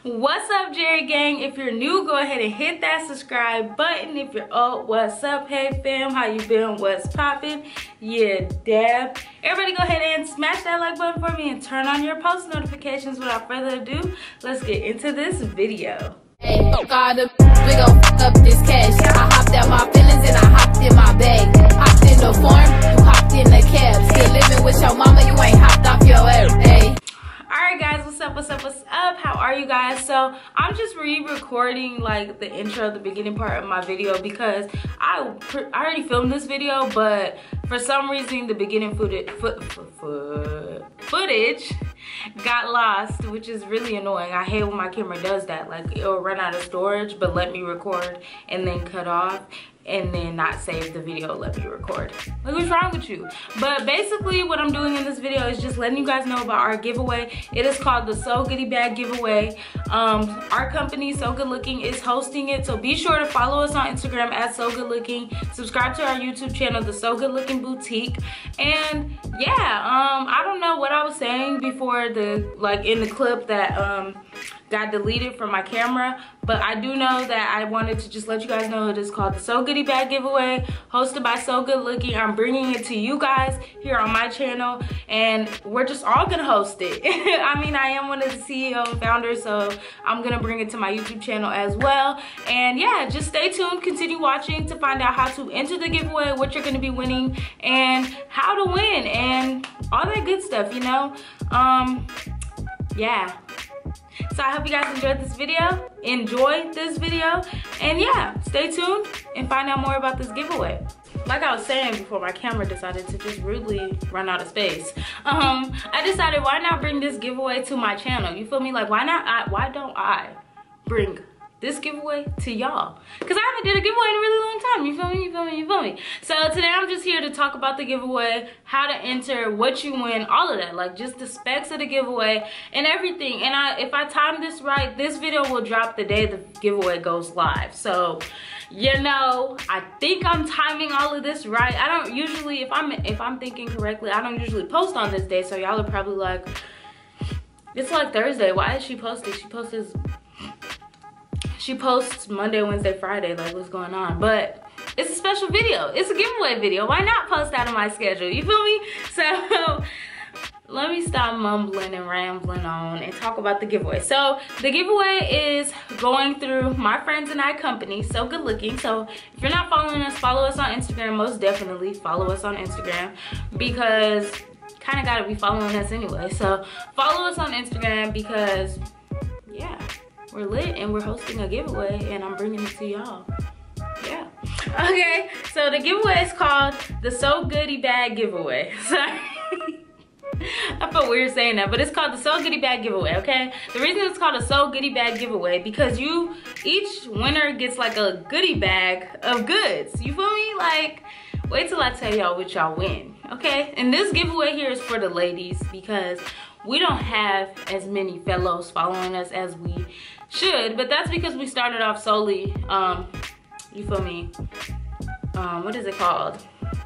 What's up, Jerry Gang? If you're new, go ahead and hit that subscribe button. If you're old, what's up? Hey fam, how you been? What's poppin'? Yeah, dab. Everybody go ahead and smash that like button for me and turn on your post notifications. Without further ado, let's get into this video. Hey, God, we gon' fuck up this cash. I hopped out my feelings and I hopped in my bag. Hopped in the form, you hopped in the cab. Still living with your mama, you ain't hopped off your ass. Hey. Alright guys, what's up, what's up, what's up? How are you guys? So I'm just re-recording like the intro, the beginning part of my video, because I already filmed this video, but for some reason the beginning footage got lost, which is really annoying. I hate when my camera does that. Like, it'll run out of storage but let me record and then cut off and then not save the video, let me record. Like, what's wrong with you? But basically what I'm doing in this video is just letting you guys know about our giveaway. It is called the So Goody Bag giveaway. Our company, So Good Looking, is hosting it, so be sure to follow us on Instagram at So Good Looking. Subscribe to our YouTube channel, the So Good Looking Boutique. And yeah, I don't know what I was saying before in the clip that got deleted from my camera, but I do know that I wanted to just let you guys know it is called the So Goody Bag giveaway, hosted by So Good Looking. I'm bringing it to you guys here on my channel, and we're just all gonna host it. I mean, I am one of the CEO and founders, so I'm gonna bring it to my YouTube channel as well. And yeah, just stay tuned, continue watching to find out how to enter the giveaway, what you're gonna be winning, and how to win, and all that good stuff, you know? Yeah. So I hope you guys enjoyed this video, and yeah, stay tuned and find out more about this giveaway. Like I was saying before my camera decided to just rudely run out of space, I decided, why not bring this giveaway to my channel? You feel me? Like, why don't I bring this giveaway to y'all? Because I haven't did a giveaway in a really long time. You feel me? You feel me? You feel me? So today I'm just here to talk about the giveaway, how to enter, what you win, all of that, like just the specs of the giveaway and everything. And if I time this right, this video will drop the day the giveaway goes live. So, you know, I think I'm timing all of this right. I don't usually, if I'm thinking correctly, I don't usually post on this day. So y'all are probably like, it's like Thursday. Why is she posting? She posts Monday, Wednesday, Friday, like what's going on? But it's a special video. It's a giveaway video. Why not post out of my schedule? You feel me? So let me stop mumbling and rambling on and talk about the giveaway. So the giveaway is going through my friends and I company, So Good Looking. So if you're not following us, follow us on Instagram. Most definitely follow us on Instagram, because kind of got to be following us anyway. So follow us on Instagram, because yeah, we're lit and we're hosting a giveaway and I'm bringing it to y'all. Yeah. Okay, so the giveaway is called the So Goody Bag giveaway. Sorry. I feel weird saying that, but it's called the So Goody Bag giveaway, okay? The reason it's called a So Goody Bag giveaway, because each winner gets like a goodie bag of goods. You feel me? Like, wait till I tell y'all what y'all win, okay? And this giveaway here is for the ladies, because we don't have as many fellows following us as we should, but that's because we started off solely, you feel me, what is it called?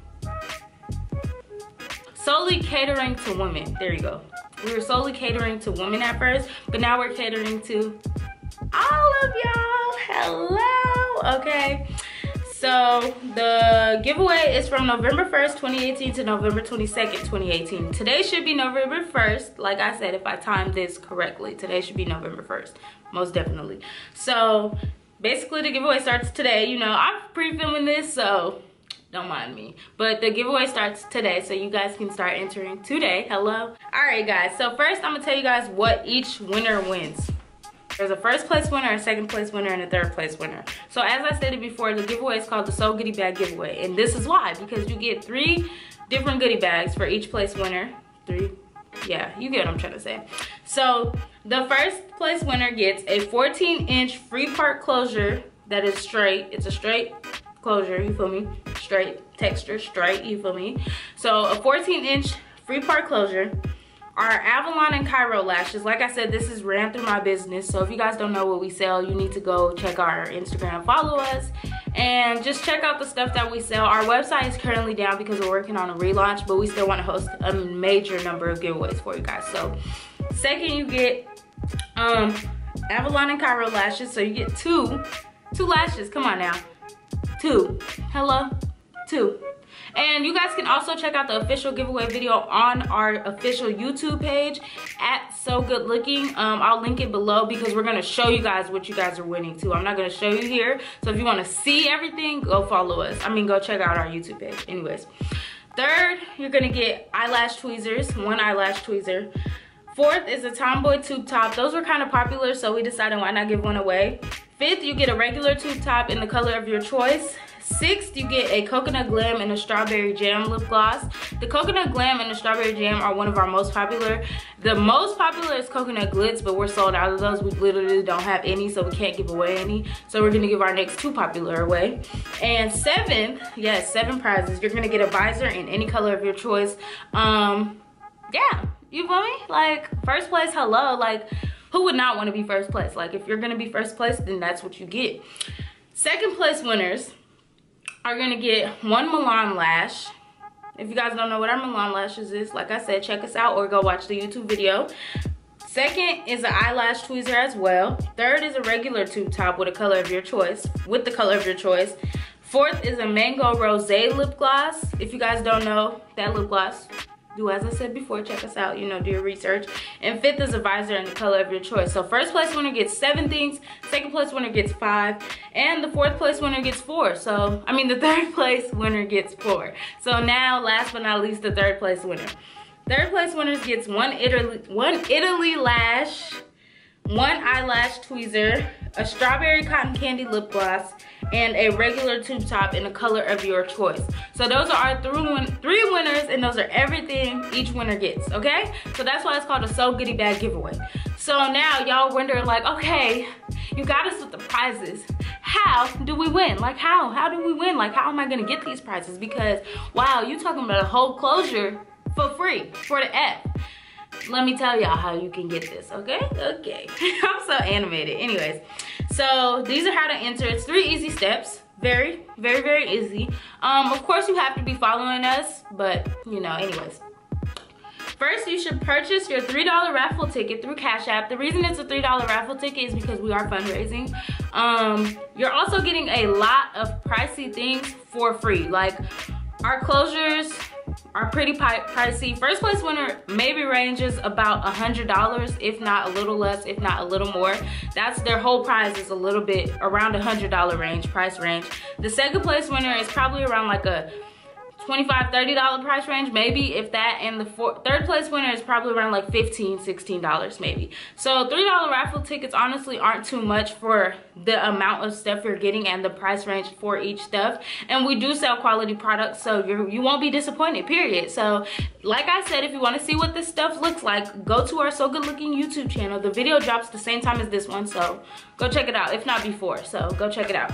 Solely catering to women. There you go. We were solely catering to women at first, but now we're catering to all of y'all. Hello, okay? So the giveaway is from November 1st, 2018 to November 22nd, 2018. Today should be November 1st. Like I said, if I timed this correctly, today should be November 1st, most definitely. So basically the giveaway starts today. You know, I'm pre-filming this, so don't mind me. But the giveaway starts today, so you guys can start entering today. Hello. All right, guys. So first I'm gonna tell you guys what each winner wins. There's a first place winner, a second place winner, and a third place winner. So as I stated before, the giveaway is called the So Goody Bag giveaway. And this is why, because you get 3 different goodie bags for each place winner. 3, yeah, you get what I'm trying to say. So the first place winner gets a 14-inch free part closure that is straight. It's a straight closure, you feel me? Straight texture, straight, you feel me? So a 14-inch free part closure. Our Avalon and Cairo lashes, like I said, this is ran through my business. So if you guys don't know what we sell, you need to go check our Instagram, follow us, and just check out the stuff that we sell. Our website is currently down because we're working on a relaunch, but we still want to host a major number of giveaways for you guys. So second, you get Avalon and Cairo lashes. So you get two lashes. Come on now. 2. Hello? 2. And you guys can also check out the official giveaway video on our official YouTube page at So Good Looking. I'll link it below because we're gonna show you guys what you guys are winning too. I'm not gonna show you here. So if you wanna see everything, go follow us. I mean, go check out our YouTube page. Anyways. 3rd, you're gonna get eyelash tweezers, 1 eyelash tweezer. 4th is a Tomboy tube top. Those were kind of popular, so we decided why not give one away. 5th, you get a regular tube top in the color of your choice. 6th, you get a Coconut Glam and a Strawberry Jam lip gloss. The Coconut Glam and the Strawberry Jam are one of our most popular. The most popular is Coconut Glitz, but we're sold out of those. We literally don't have any, so we can't give away any. So we're gonna give our next 2 popular away. And 7th, yes, 7 prizes. You're gonna get a visor in any color of your choice. Yeah, you feel me? Like, first place, hello. Like, who would not want to be first place? Like, if you're gonna be first place, then that's what you get. 2nd place winners are gonna get 1 Milan lash. If you guys don't know what our Milan lashes is, like I said, check us out or go watch the YouTube video. 2nd is an eyelash tweezer as well. 3rd is a regular tube top with the color of your choice. 4th is a Mango Rosé lip gloss. If you guys don't know that lip gloss, do as I said before, check us out, you know, do your research. And 5th is a visor in the color of your choice. So first place winner gets 7 things, 2nd place winner gets 5, and the 4th place winner gets 4. So, I mean, the 3rd place winner gets 4. So now, last but not least, the 3rd place winner. 3rd place winners gets 1 Italy lash, 1 eyelash tweezer, a strawberry cotton candy lip gloss, and a regular tube top in the color of your choice. So those are our 3 winners, and those are everything each winner gets, okay? So that's why it's called a So Goodie Bag giveaway. So now y'all wonder, like, okay, you got us with the prizes. How do we win? Like, how do we win? Like, how am I gonna get these prizes? Because, wow, you talking about a whole closure for free for the F. Let me tell y'all how you can get this, okay? Okay. I'm so animated. Anyways, so these are how to enter. It's 3 easy steps. Very, very, very easy. Of course, you have to be following us, but, you know, anyways. First, you should purchase your $3 raffle ticket through Cash App. The reason it's a $3 raffle ticket is because we are fundraising. You're also getting a lot of pricey things for free. Like, our closures are pretty pricey. First place winner maybe ranges about $100, if not a little less, if not a little more. That's their whole prize is a little bit around $100 range, price range. The 2nd place winner is probably around like a $25, $30 price range, maybe, if that. And the 3rd place winner is probably around like $15, $16 maybe. So $3 raffle tickets honestly aren't too much for the amount of stuff you're getting and the price range for each stuff. And we do sell quality products, so you won't be disappointed, period. So like I said, if you want to see what this stuff looks like, go to our So Good Looking YouTube channel. The video drops the same time as this one, so go check it out, if not before. So go check it out.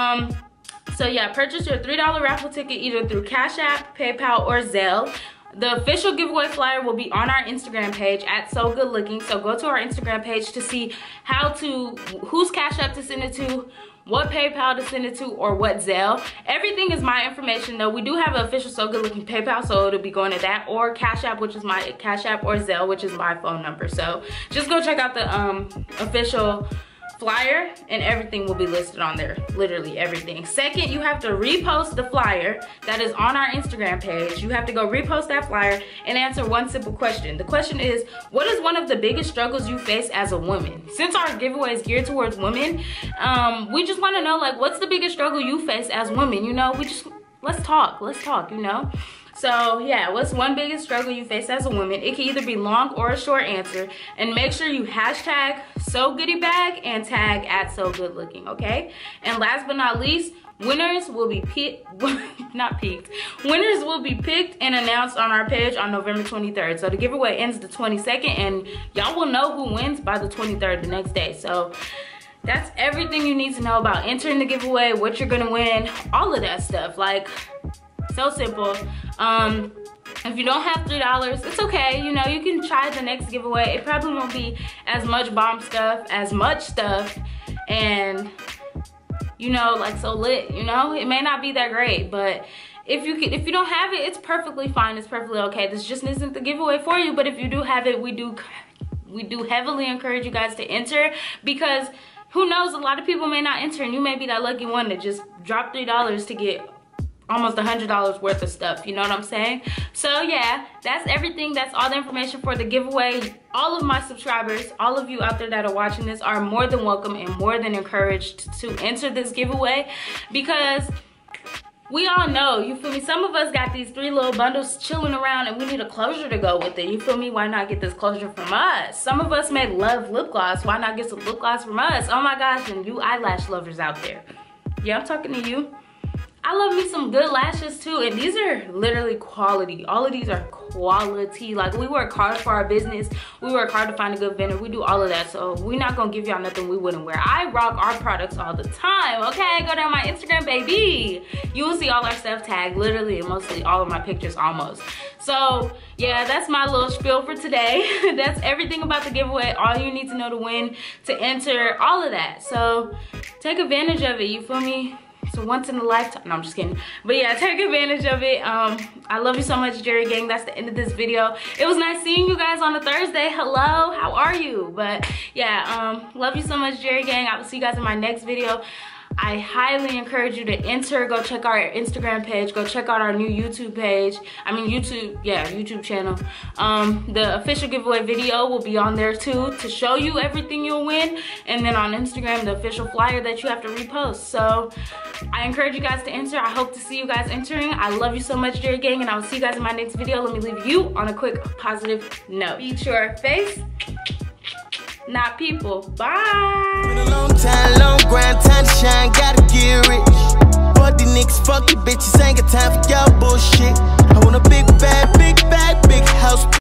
So yeah, purchase your $3 raffle ticket either through Cash App, PayPal, or Zelle. The official giveaway flyer will be on our Instagram page at So Good Looking. So go to our Instagram page to see whose Cash App to send it to, what PayPal to send it to, or what Zelle. Everything is my information though. We do have an official So Good Looking PayPal, so it'll be going to that, or Cash App, which is my Cash App, or Zelle, which is my phone number. So just go check out the official flyer, and everything will be listed on there, literally everything. 2nd, you have to repost the flyer that is on our Instagram page. You have to go repost that flyer and answer one simple question. The question is, what is one of the biggest struggles you face as a woman? Since our giveaway is geared towards women, we just want to know, like, what's the biggest struggle you face as women? You know, let's talk, you know? So yeah, what's one biggest struggle you face as a woman? It can either be long or a short answer. And make sure you hashtag So Goodie Bag and tag at So Good Looking, okay? And last but not least, winners will be winners will be picked and announced on our page on November 23rd. So the giveaway ends the 22nd, and y'all will know who wins by the 23rd, the next day. So that's everything you need to know about entering the giveaway, what you're gonna win, all of that stuff. Like, so simple. If you don't have $3, it's okay. You know, you can try the next giveaway. It probably won't be as much bomb stuff, as much stuff, and, you know, like, so lit, you know? It may not be that great, but if you don't have it, it's perfectly fine. It's perfectly okay. This just isn't the giveaway for you, but if you do have it, we do we do heavily encourage you guys to enter, because who knows, a lot of people may not enter and you may be that lucky one that just dropped $3 to get almost $100 worth of stuff. You know what I'm saying? So yeah, that's everything. That's all the information for the giveaway. All of my subscribers, all of you out there that are watching this, are more than welcome and more than encouraged to enter this giveaway, because we all know, you feel me, some of us got these 3 little bundles chilling around and we need a closure to go with it. You feel me? Why not get this closure from us? Some of us may love lip gloss. Why not get some lip gloss from us? Oh my gosh, and you eyelash lovers out there. Yeah, I'm talking to you. I love me some good lashes too, and these are literally quality. All of these are quality. Like, we work hard for our business. We work hard to find a good vendor. We do all of that, so we're not gonna give y'all nothing we wouldn't wear. I rock our products all the time, okay? Go down my Instagram, baby. You will see all our stuff tagged, literally, and mostly all of my pictures almost. So yeah, that's my little spiel for today. That's everything about the giveaway. All you need to know to win, to enter, all of that. So take advantage of it, you feel me? So once in a lifetime. No, I'm just kidding. But yeah, take advantage of it. I love you so much, Jerry Gang. That's the end of this video. It was nice seeing you guys on a Thursday. Hello, how are you? But yeah, love you so much, Jerry Gang. I will see you guys in my next video. I highly encourage you to enter. Go check our Instagram page. Go check out our new YouTube page. I mean YouTube channel. The official giveaway video will be on there too, to show you everything you'll win. And then on Instagram, the official flyer that you have to repost. So I encourage you guys to enter. I hope to see you guys entering. I love you so much, Jerry Gang, and I will see you guys in my next video. Let me leave you on a quick positive note. Beat your face, not people. Bye. Been a long time, long grind, time to shine, gotta get rich. Fuck these niggas, fuck you bitches, ain't got time for y'all bullshit. I want a big bag, big house.